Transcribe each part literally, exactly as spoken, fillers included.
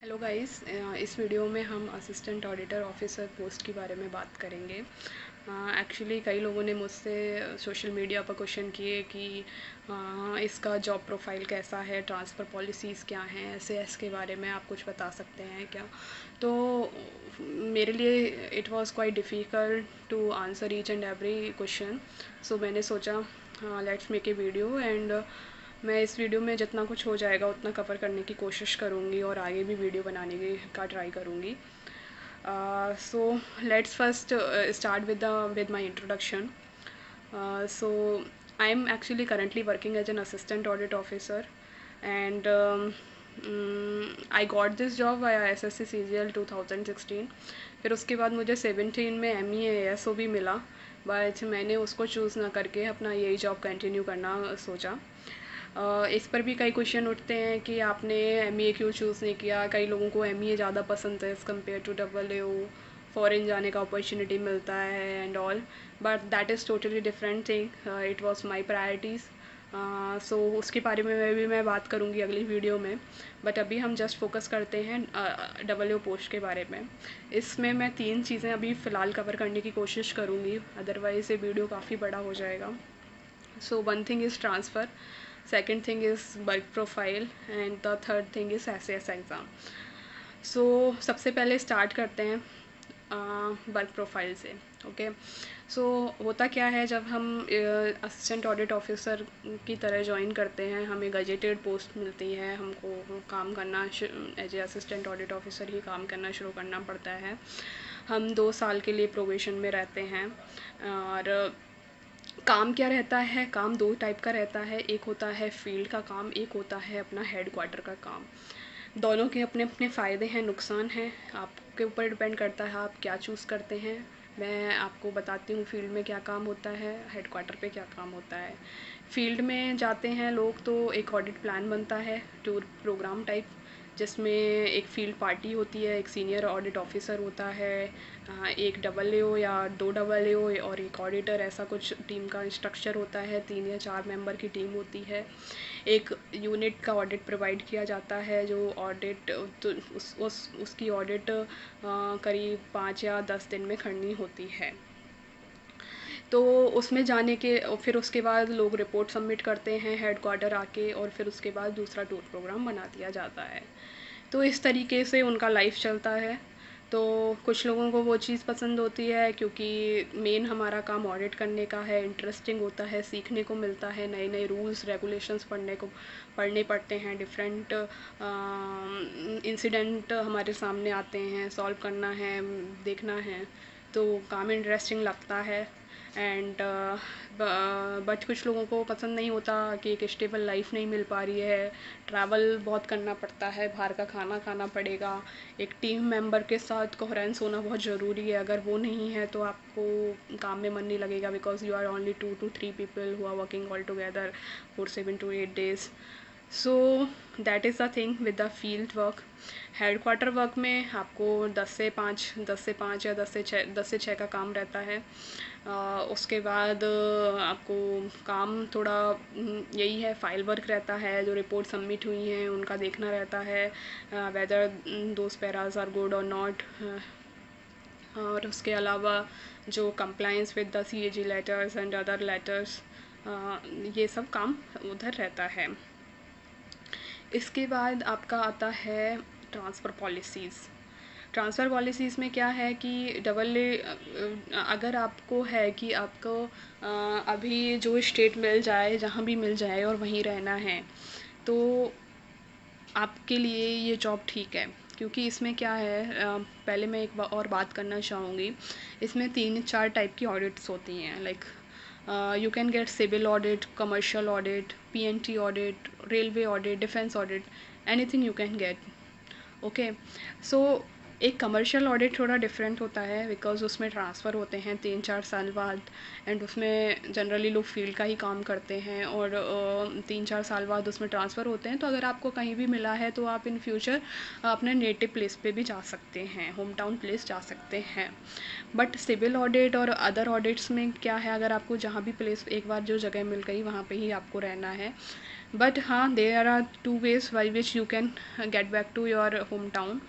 Hello guys, इस video में हम असिस्टेंट ऑडिटर ऑफिसर पोस्ट के बारे में बात करेंगे। एक्चुअली कई लोगों ने मुझसे सोशल मीडिया पर क्वेश्चन किए कि uh, इसका जॉब प्रोफाइल कैसा है, ट्रांसफ़र पॉलिसीज़ क्या हैं, एस ए एस के बारे में आप कुछ बता सकते हैं क्या। तो मेरे लिए it was quite difficult to answer each and every question. So मैंने सोचा let's make a video and मैं इस वीडियो में जितना कुछ हो जाएगा उतना कवर करने की कोशिश करूँगी और आगे भी वीडियो बनाने की का ट्राई करूँगी। So let's first start with the with my introduction. So I am actually currently working as an assistant audit officer and I got this job by S S C C G L two thousand sixteen. फिर उसके बाद मुझे seventeen में M E A S O भी मिला, but मैंने उसको choose ना करके अपना यही जॉब कंटिन्यू करना सोचा। Uh, इस पर भी कई क्वेश्चन उठते हैं कि आपने एम ई ए क्यों चूज़ नहीं किया। कई लोगों को एम ई ए ज़्यादा पसंद है as compare to double A O, foreign जाने का अपॉर्चुनिटी मिलता है and all, but that is totally different thing. It was my priorities. So उसके बारे में मैं भी मैं बात करूँगी अगली वीडियो में, बट अभी हम जस्ट फोकस करते हैं डबल ए ओ पोस्ट के बारे में। इसमें मैं तीन चीज़ें अभी फ़िलहाल कवर करने की कोशिश करूँगी, अदरवाइज़ ये वीडियो काफ़ी बड़ा हो जाएगा। So one thing is transfer, second thing is work profile and the third thing is S A S exam. So सबसे पहले स्टार्ट करते हैं वर्क प्रोफाइल से। ओके, सो होता क्या है, जब हम असिस्टेंट ऑडिट ऑफिसर की तरह ज्वाइन करते हैं हमें गजेटेड पोस्ट मिलती है, हमको काम करना as a assistant audit officer ही काम करना शुरू करना पड़ता है। हम दो साल के लिए प्रोबेशन में रहते हैं और काम क्या रहता है, काम दो टाइप का रहता है, एक होता है फील्ड का काम, एक होता है अपना हेड क्वार्टर का काम। दोनों के अपने अपने फ़ायदे हैं, नुकसान हैं, आपके ऊपर डिपेंड करता है आप क्या चूज़ करते हैं। मैं आपको बताती हूँ फील्ड में क्या काम होता है, हेड क्वार्टर पे क्या काम होता है। फील्ड में जाते हैं लोग तो एक ऑडिट प्लान बनता है, टूर प्रोग्राम टाइप, जिसमें एक फील्ड पार्टी होती है, एक सीनियर ऑडिट ऑफिसर होता है, एक डबल ए ओ या दो डबल ए ओ और एक ऑडिटर, ऐसा कुछ टीम का स्ट्रक्चर होता है। तीन या चार मेंबर की टीम होती है। एक यूनिट का ऑडिट प्रोवाइड किया जाता है जो ऑडिट तो उस, उस उसकी ऑडिट करीब पाँच या दस दिन में करनी होती है। तो उसमें जाने के फिर उसके बाद लोग रिपोर्ट सबमिट करते हैं हेड क्वार्टर आके, और फिर उसके बाद दूसरा टूर प्रोग्राम बना दिया जाता है। तो इस तरीके से उनका लाइफ चलता है। तो कुछ लोगों को वो चीज़ पसंद होती है क्योंकि मेन हमारा काम ऑडिट करने का है, इंटरेस्टिंग होता है, सीखने को मिलता है, नए नए रूल्स रेगुलेशंस पढ़ने को पढ़ने पड़ते हैं, डिफरेंट इंसिडेंट हमारे सामने आते हैं, सॉल्व करना है, देखना है, तो काम इंटरेस्टिंग लगता है। एंड बट कुछ लोगों को पसंद नहीं होता कि एक स्टेबल लाइफ नहीं मिल पा रही है, ट्रैवल बहुत करना पड़ता है, बाहर का खाना खाना पड़ेगा, एक टीम मेंबर के साथ कोहेरेंस होना बहुत ज़रूरी है। अगर वो नहीं है तो आपको काम में मन नहीं लगेगा, because you are only two two three people who are working all together for seven to eight days. So that is the thing with the field work. Headquarter work में आपको दस से पाँच दस से पाँच या दस से छः दस से छः का काम रहता है। आ, उसके बाद आपको काम थोड़ा यही है, फाइल वर्क रहता है, जो रिपोर्ट सबमिट हुई हैं उनका देखना रहता है, whether those paras are good और नॉट। और उसके अलावा जो compliance with the C A G letters and other letters, ये सब काम उधर रहता है। इसके बाद आपका आता है ट्रांसफ़र पॉलिसीज़। ट्रांसफ़र पॉलिसीज़ में क्या है कि डबल ए अगर आपको है कि आपको अभी जो स्टेट मिल जाए, जहाँ भी मिल जाए और वहीं रहना है, तो आपके लिए ये जॉब ठीक है। क्योंकि इसमें क्या है, पहले मैं एक और बात करना चाहूँगी, इसमें तीन चार टाइप की ऑडिट्स होती हैं। Like you can get civil audit, commercial audit, P N T audit, railway audit, defence audit, anything you can get. Okay, so एक कमर्शियल ऑडिट थोड़ा डिफरेंट होता है बिकॉज उसमें ट्रांसफ़र होते हैं तीन चार साल बाद, एंड उसमें जनरली लोग फील्ड का ही काम करते हैं और uh, तीन चार साल बाद उसमें ट्रांसफ़र होते हैं। तो अगर आपको कहीं भी मिला है तो आप इन फ्यूचर अपने नेटिव प्लेस पे भी जा सकते हैं, होम टाउन प्लेस जा सकते हैं। बट सिविल ऑडिट और अदर ऑडिट्स में क्या है, अगर आपको जहाँ भी प्लेस एक बार जो जगह मिल गई वहाँ पे ही आपको रहना है। बट हाँ, there are two ways by which you can get back to your hometown.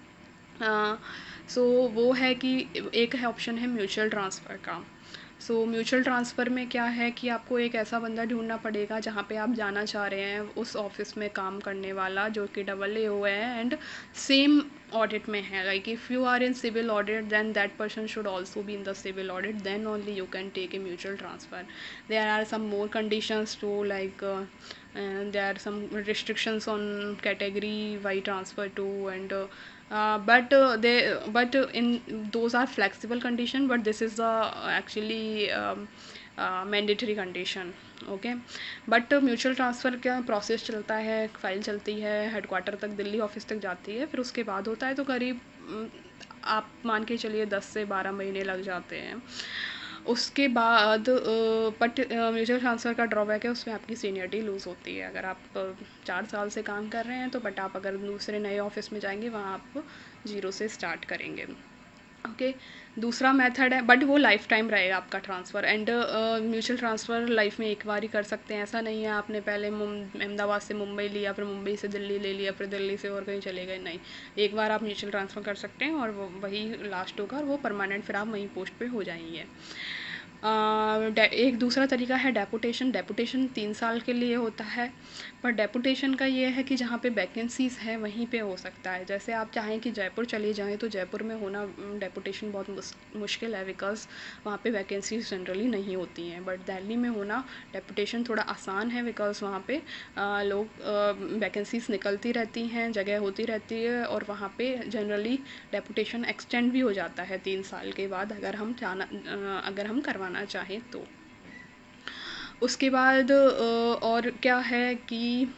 So वो है कि एक है ऑप्शन है म्यूचुअल ट्रांसफ़र का। सो म्यूचुअल ट्रांसफ़र में क्या है कि आपको एक ऐसा बंदा ढूंढना पड़ेगा जहाँ पे आप जाना चाह रहे हैं, उस ऑफिस में काम करने वाला जो कि डबल ए हुआ है एंड सेम ऑडिट में है। Like if you are in civil audit then that person should also be in the civil audit, then only you can take a mutual transfer. There are some more conditions too, like there are some restrictions on category Y transfer too, and uh, but uh, they but uh, in those are flexible condition, but this is the uh, actually um, uh, mandatory condition. Okay, but mutual transfer का process चलता है, file चलती है, headquarter तक Delhi office तक जाती है, फिर उसके बाद होता है। तो करीब आप मान के चलिए दस से बारह महीने लग जाते हैं। उसके बाद बट म्यूचुअल ट्रांसफ़र का ड्रॉबैक है, उसमें आपकी सीनियरिटी लूज़ होती है। अगर आप चार साल से काम कर रहे हैं तो बट आप अगर दूसरे नए ऑफिस में जाएंगे वहाँ आप जीरो से स्टार्ट करेंगे। ओके okay, दूसरा मेथड है, बट वो लाइफ टाइम रहेगा आपका transfer. And mutual transfer life में एक बार ही कर सकते हैं, ऐसा नहीं है आपने पहले अहमदाबाद से मुंबई लिया, फिर मुंबई से दिल्ली ले लिया, फिर दिल्ली से और कहीं चले गए। नहीं, एक बार आप म्यूचुअल ट्रांसफ़र कर सकते हैं और वो वही लास्ट होगा और वो परमानेंट, फिर आप वहीं पोस्ट पे हो जाएंगे। Uh, एक दूसरा तरीका है डेपुटेशन। डेपुटेशन तीन साल के लिए होता है, पर डेपुटेशन का ये है कि जहाँ पे वैकेंसीज़ है वहीं पे हो सकता है। जैसे आप चाहें कि जयपुर चले जाएं तो जयपुर में होना डेपुटेशन बहुत मुश्किल है बिकॉज वहाँ पे वैकेंसीज जनरली नहीं होती हैं। बट दिल्ली में होना डेपुटेशन थोड़ा आसान है बिकॉज वहाँ पे आ, लोग वैकेंसीज निकलती रहती हैं, जगह होती रहती है, और वहाँ पे जनरली डेपुटेशन एक्सटेंड भी हो जाता है तीन साल के बाद अगर हम जाना अगर हम करवाना चाहें तो। उसके बाद और क्या है कि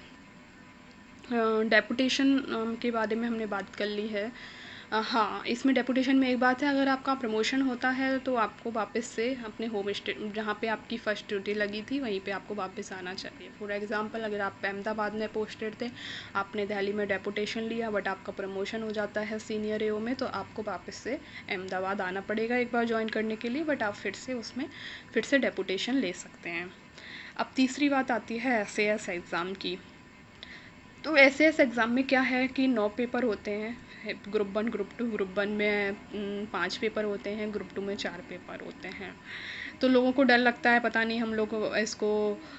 डेपुटेशन के बारे में हमने बात कर ली है। हाँ, इसमें डेपुटेशन में एक बात है, अगर आपका प्रमोशन होता है तो आपको वापस से अपने होम स्टेट जहाँ पे आपकी फ़र्स्ट ड्यूटी लगी थी वहीं पे आपको वापस आना चाहिए। फॉर एग्जांपल, अगर आप अहमदाबाद में पोस्टेड थे, आपने दिल्ली में डेपुटेशन लिया, बट आपका प्रमोशन हो जाता है सीनियर ए ओ में, तो आपको वापस से अहमदाबाद आना पड़ेगा एक बार ज्वाइन करने के लिए, बट आप फिर से उसमें फिर से डेपुटेशन ले सकते हैं। अब तीसरी बात आती है एस ए एस एग्ज़ाम की। तो एस ए एस एग्ज़ाम में क्या है कि नौ पेपर होते हैं, group one group two. Group one में पाँच पेपर होते हैं, ग्रुप टू में चार पेपर होते हैं। तो लोगों को डर लगता है, पता नहीं हम लोग इसको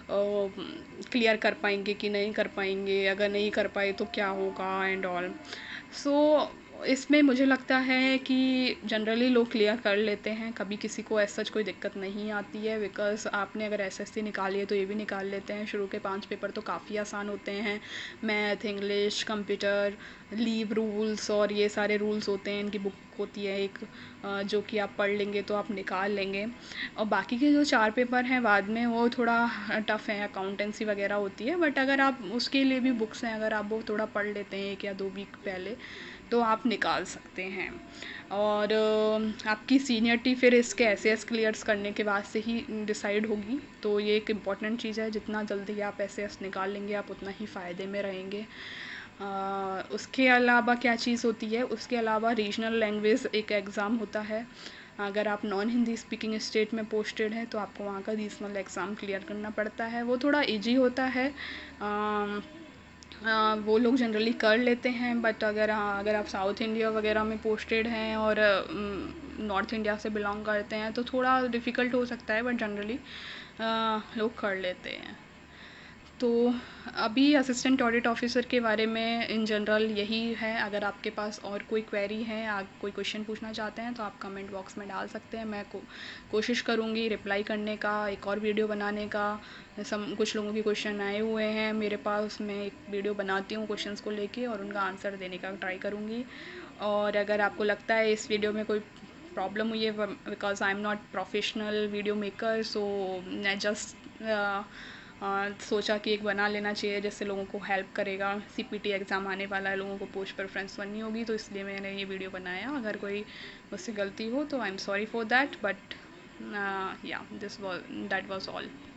क्लियर कर पाएंगे कि नहीं कर पाएंगे, अगर नहीं कर पाए तो क्या होगा एंड ऑल। सो इसमें मुझे लगता है कि जनरली लोग क्लियर कर लेते हैं, कभी किसी को ऐसा कोई दिक्कत नहीं आती है बिकॉज आपने अगर एस एस सी निकाली है तो ये भी निकाल लेते हैं। शुरू के पांच पेपर तो काफ़ी आसान होते हैं, math, English, computer, leave rules और ये सारे रूल्स होते हैं। इनकी बुक होती है एक जो कि आप पढ़ लेंगे तो आप निकाल लेंगे। और बाकी के जो चार पेपर हैं बाद में वो थोड़ा टफ़ है, अकाउंटेंसी वगैरह होती है, बट अगर आप उसके लिए भी बुक्स हैं, अगर आप वो थोड़ा पढ़ लेते हैं एक या दो वीक पहले तो आप निकाल सकते हैं। और आपकी सीनियरिटी फिर इसके एस ए एस क्लियर्स करने के बाद से ही डिसाइड होगी। तो ये एक इम्पॉर्टेंट चीज़ है, जितना जल्दी आप एस ए एस निकाल लेंगे आप उतना ही फ़ायदे में रहेंगे। आ, उसके अलावा क्या चीज़ होती है, उसके अलावा रीजनल लैंग्वेज एक एग्ज़ाम होता है। अगर आप नॉन हिंदी स्पीकिंग स्टेट में पोस्टेड हैं तो आपको वहाँ का रीजनल एग्ज़ाम क्लियर करना पड़ता है। वो थोड़ा ईजी होता है, आ, आ, वो लोग जनरली कर लेते हैं। बट अगर हाँ अगर आप साउथ इंडिया वगैरह में पोस्टेड हैं और नॉर्थ इंडिया से बिलोंग करते हैं तो थोड़ा डिफ़िकल्ट हो सकता है, बट जनरली लोग कर लेते हैं। तो अभी असिस्टेंट ऑडिट ऑफिसर के बारे में इन जनरल यही है। अगर आपके पास और कोई क्वेरी है, आप कोई क्वेश्चन पूछना चाहते हैं तो आप कमेंट बॉक्स में डाल सकते हैं। मैं को, कोशिश करूँगी रिप्लाई करने का, एक और वीडियो बनाने का। सम कुछ लोगों के क्वेश्चन आए हुए हैं मेरे पास, मैं एक वीडियो बनाती हूँ क्वेश्चंस को लेके और उनका आंसर देने का ट्राई करूँगी। और अगर आपको लगता है इस वीडियो में कोई प्रॉब्लम हुई है, because I am not professional video maker, so I just सोचा कि एक बना लेना चाहिए जिससे लोगों को हेल्प करेगा। सीपीटी एग्ज़ाम आने वाला है, लोगों को पोस्ट प्रेफरेंस बननी होगी, तो इसलिए मैंने ये वीडियो बनाया। अगर कोई मुझसे गलती हो तो I am sorry for that, but yeah this was that was all.